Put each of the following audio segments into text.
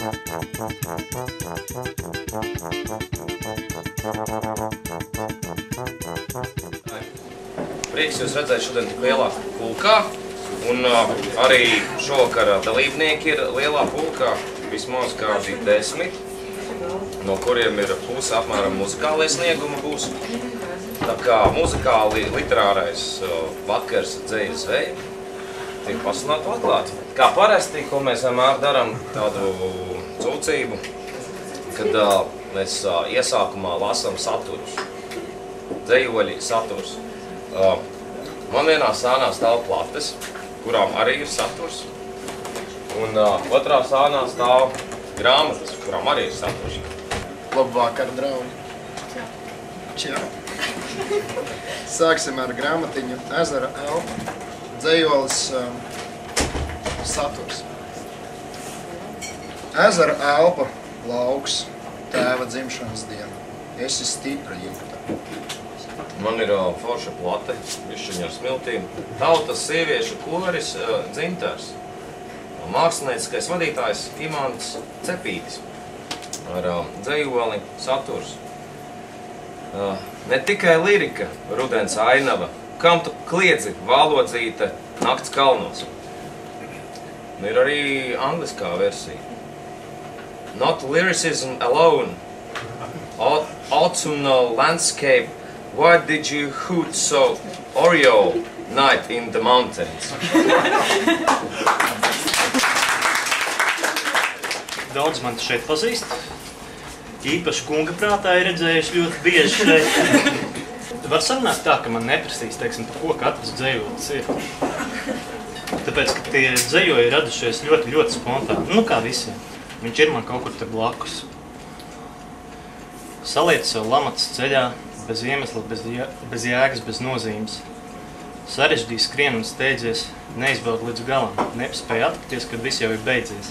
Prieks jūs redzēt šodien tik lielā pulkā, un arī šovakar dalībnieki ir lielā pulkā, vismaz kādi 10, no kuriem ir puse apmēram muzikālie sniegumi būs. Tā kā muzikāli literārais vakars dzeju zveju tiek pasludināti un atklāti. Kā parasti, ko mēs vienmēr darām tādu cūcību, kad mēs iesākumā lasām saturus, dzejoļi saturs. Man vienā sānā stāv plates, kurām arī ir saturs, un otrā sānā stāv grāmatas, kurām arī ir saturs. Labvakar, draugi! Čau! Sāksim ar grāmatiņu Ezera elpa, dzejolis saturs. Ezera elpa, lauks, tēva dzimšanas diena. Esi stipra jūta. Man ir forša plate, višķiņa ar smiltīm. Tautas sieviešu koris Dzintars. Mākslinieckais vadītājs Imants Cepītis. Ar dzejoli saturs. Ne tikai lirika, rudens ainava. Kam tu kliedzi, vālodzīte, nakts kalnos. Ir arī angliskā versija. Not lyricism alone. Autumnal landscape. Why did you hoot so Oriole night in the mountains? Daudz man šeit pazīst. Īpaši kunga prātā ir redzējuši ļoti bieži šeit. Var sarunāt tā, ka man neprasīs, teiksim, par ko katrs dzejolis ir. Tāpēc, ka tie dzejoļi ir radušies ļoti, ļoti spontāni. Nu, kā visiem. Viņš ir man kaut kur te blakus. Saliec sev lamatas ceļā, bez iemesla, bez jēgas, bez nozīmes. Sarežģīja skrien un steidzies, neizbaud līdz galam, nepaspēja atpakties, kad viss jau ir beidzies.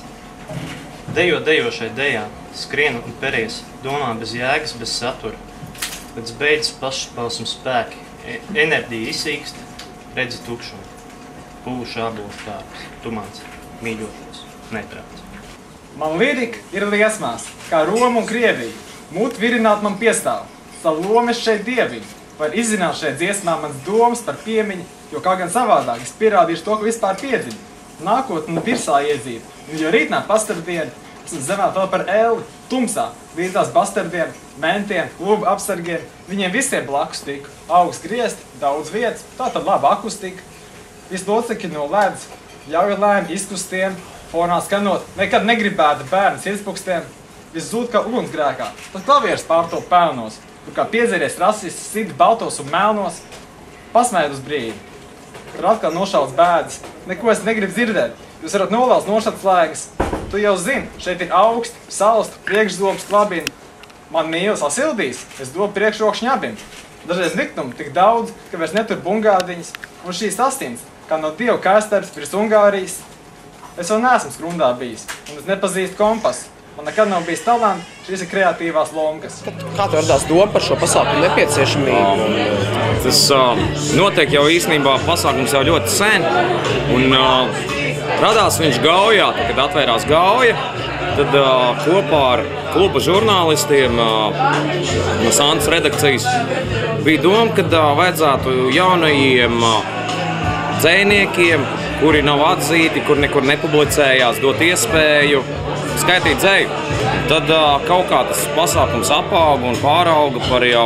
Dejošai dejā, skrien un peries, domā bez jēgas, bez satura. Līdz beidzas pašpausmu spēki, enerģija izsīkst, redzi tukšumu. Pūš ābols tārps, tu mans mīļošos, neprāts. Man lirika ir liesmās, kā Roma un Krievija. Mut virināt man piestāv. Savu lomu es šeit dieviņu. Var izzināt šeit dziesmā mans domas par piemiņu, jo kā gan savādāk es pierādīšu to, ko vispār piedziņu. Nākotne virsā iedzīta, jo rītnā pastardiena, esmu zemē vēl par elli, tumsā, līdzās bastardienu, mentiem, klubu apsargiem, viņiem visiem blakus tiku. Augsts griezti, daudz vietas, tā tad laba akustika. Visi locekļi no ledus, ļauj lēni izkustiem, fonā skanot, nekad negribētu bērnu sirdspukstiem. Viss zūd kā ugunsgrēkā, tad klavieris pārtop pelnos. Tur kā piedzeries rasists, sidi baltos un melnos, pasmēd uz brīdi. Tur atkal nošauts bēdas, neko es negribu dzirdēt. Jūs varat nolaust nošat slēgas. Tu jau zini, šeit ir augsti, salstu, priekšzobu klabini. Man mīlis sasildīs, es dobu priekšrokšņu abim. Dažreiz niknumu tik daudz, ka vairs netur bungādiņas. Un šīs asins, kā no Dieva kaistars virs Ungārijas. Es vēl neesmu skrundā bijis, un es nepazīstu kompasu. Man nekad nav bijis talanti, šīs ir kreatīvās lomkas. Kā tu radās doma par šo pasākumu nepieciešamību? Tas notiek jau īstenībā pasākums jau ļoti sen. Un radās viņš Gaujā, kad atvērās Gauja. Tad kopā ar kluba žurnālistiem no Santas redakcijas bija doma, ka vajadzētu jaunajiem dzejniekiem, kuri nav atzīti, kur nekur nepublicējās, dot iespēju skaitīt dzeju. Tad kaut kā tas pasākums apauga un pārauga par jau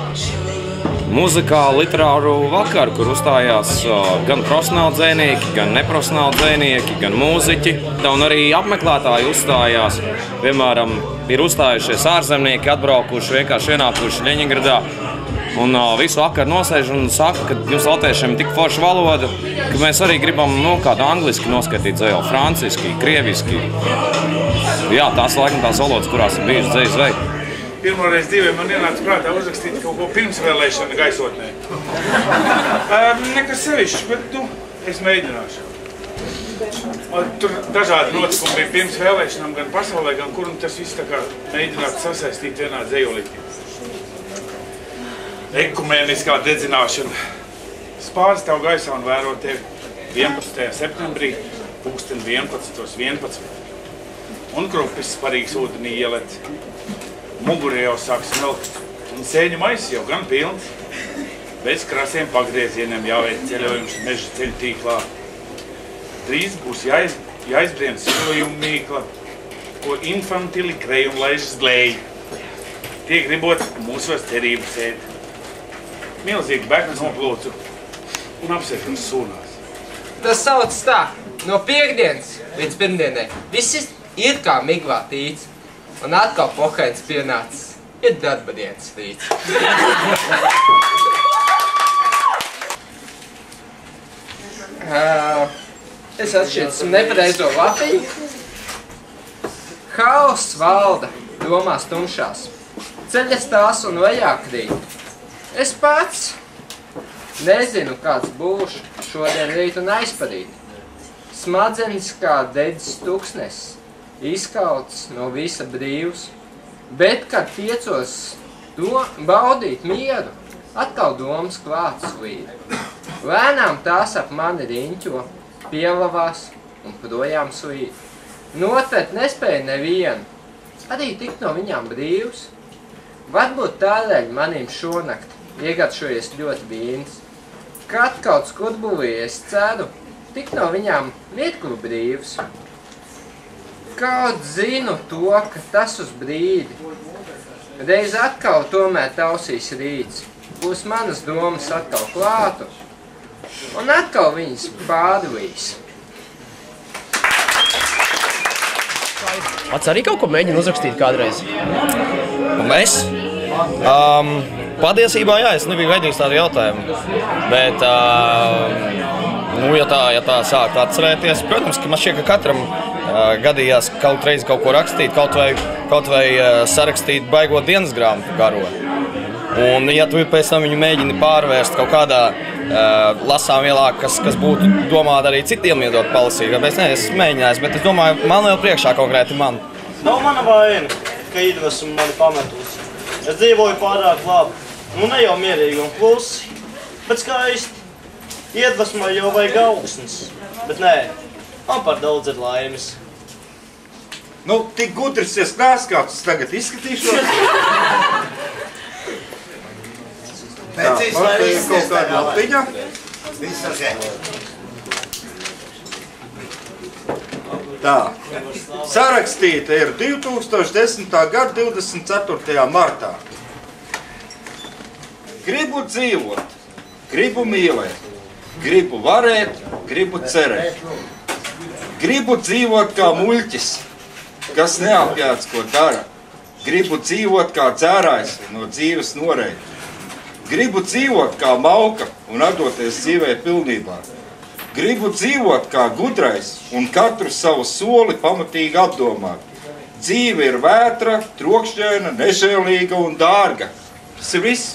muzikālu, literāru vakaru, kur uzstājās gan profesionāli dzejnieki, gan neprofesionāli dzejnieki, gan mūziķi. Un arī apmeklētāji uzstājās. Piemēram, ir uzstājušies ārzemnieki, atbraukuši, vienkārši ienākuši Ļeņingradā. Un visu vakaru nosēž un saka, ka jums latviešiem ir tik forša valoda, ka mēs arī gribam kādu angliski noskatīt dzeju, franciski, krieviski. Jā, tās laikam tās valodas, kurās ir bijuši dzeju zveju. Pirmoreiz dzīvē man ienāca prātā uzrakstīt kaut ko pirmsvēlēšana gaisotnē. Nekas sevišķi, bet es mēģināšu. Tur dažādi notikumi bija pirms vēlēšanām gan pasaulē, gan kur, un tas viss tā kā mēģināt sasaistīt vienā dzejolītī. Ekumēniskā dedzināšana. Spārstāv gaisā un vēro tevi 11. septembrī, pulksten 11:11. un krupis parīgs ūdenī ielec. Muguri jau sāks smilkt, un sēņu maisis jau gan pilns. Bez krasiem pagriezieniem jāveic ceļojums meža ceļu tīklā. Drīz būs jāizbrien silojuma mīkla, ko infantili krējumi laižas glēji. Tie gribot mūsos cerību sēt. Milzīgi bērns noplūcu un apsēžas sūnās. Tas sauc tā, no piekdienas līdz pirmdienai. Viss ir kā migvā tīts, un atkal pohains pienācis. Ir darba dienas rīts. Es atšķirtu nepareizo lapiņu. Haoss valda domās tumšās. Ceļas tās un vajā krīt. Es pats nezinu, kāds būšu šodien rīt un aizparīt. Smadzenes kā dedzis tuksnes, izkauts no visa brīvs. Bet, kad tiecos baudīt mieru, atkal domas klāts līd. Lēnām tās ap mani riņķo, pielavās un projām slīd. Notvert nespēja nevienu, arī tikt no viņām brīvs. Varbūt tādēļ manim šonakt iegatšojies ļoti vīns. Kad kaut skurbulī es ceru, tikt no viņām mirklu brīvs. Kaut zinu to, ka tas uz brīdi. Reiz atkal tomēr tausīs rīts. Būs manas domas atkal klātu. Un atkal viņas pārlīs. Pats arī kaut ko mēģina uzrakstīt kādreiz? Mēs? Patiesībā jā, es nebiju gaidījis tādu jautājumu. Bet, ja tā sākt atcerēties, protams, ka man šķiet, ka katram gadījās kaut reizi kaut ko rakstīt, kaut vai sarakstīt baigot dienas grāmatu garo. Un, ja tu pēc tam viņu mēģini pārvērst kaut kādā lasāmvielā, kas būtu domāta arī citiem iedot palasīt, kāpēc ne, es mēģināju, bet es domāju, man vēl priekšā konkrēti man. Nav mana vaina, ka iedvesma mani pametusi. Es dzīvoju pārāk labi, nu ne jau mierīgi un klusi, bet skaisti. Iedvesmai jau vajag augsnes, bet nē, man par daudz ir laimes. Nu, tik gudrs es neesmu, kāds es tagad izskatīšos. Tā, man te ir kaut kāda lapiņa. Tā, sarakstīta ir 2010. gada 24. martā. Gribu dzīvot, gribu mīlēt, gribu varēt, gribu cerēt. Gribu dzīvot kā muļķis, kas neapjāts, ko dara. Gribu dzīvot kā dzērājs no dzīves noreid. Gribu dzīvot kā mauka un atdoties dzīvē pilnībā. Gribu dzīvot kā gudrais un katru savu soli pamatīgi apdomāt. Dzīve ir vētra, trokšņaina, nežēlīga un dārga. Tas ir viss.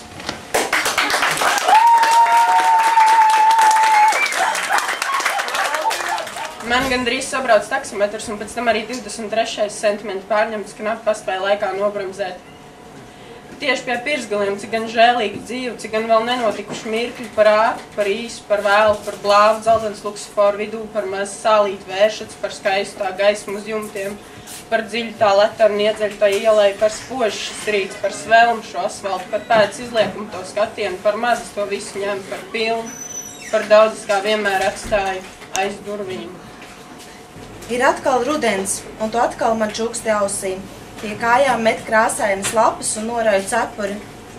Man gandrīz sabrauc taksimetrs un pēc tam arī 23. sentimenti pārņemts, knapi paspēja laikā nobremzēt. Tieši pie pirsgaliem, cik gan žēlīga dzīve, cik gan vēl nenotikuši mirkļi par ātru, par īsu, par vēlu, par blāvu, dzeltens luksusforu vidū, par maz sālītu vēršats, par skaistu tā gaismu uz jumtiem, par dziļu tā letarnu iedzeļu tā ielai, par spožu šis rīts, par svelmu šo asfaltu, par pēdas izliekumu to skatienu, par mazu to visu ņem, par pilnu, par daudzas kā vienmēr atstāju aiz durvīm. Ir atkal rudens, un tu atkal man čuksti ausī. Pie kājām met krāsainas lapas un norauj cepuri.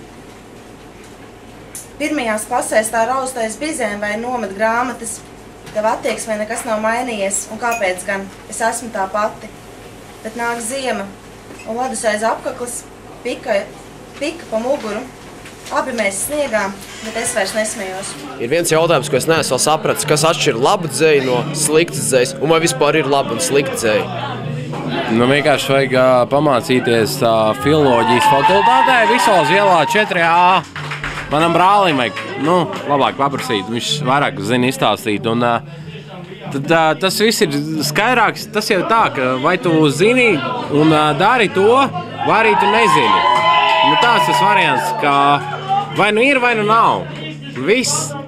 Pirmajās klasēs tā raustais bizēm vai nomet grāmatas. Tev attieksmē nekas nav mainījies, un kāpēc gan? Es esmu tā pati. Bet nāk ziema, un ledus aiz apkaklas, pika pa muguru. Abi mēs sniegā, bet es vairs nesmējos. Ir viens jautājums, ko es neesmu vēl sapratis, kas atšķir labu dzēju no sliktas dzējas, un vai vispār ir laba un slikta dzēja? Nu, vienkārši vajag pamācīties filoloģijas fakultātē, Visolas ielā 4A. Manam brālim vajag, labāk paprasīt, viņš vairāk zina izstāstīt. Un, tad tas viss ir skaidrāks, tas jau tā, ka vai tu zini un dari to, vai arī tu nezini. Nu, tāds tas variants, ka vai nu ir, vai nu nav. Viss.